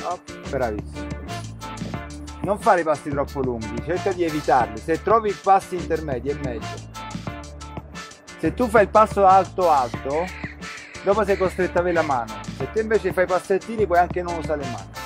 Bravissimo. Non fare i passi troppo lunghi, cerca di evitarli. Se trovi passi intermedi è meglio. Se tu fai il passo alto alto, dopo sei costretto a avere la mano. Se te invece fai passettini puoi anche non usare le mani.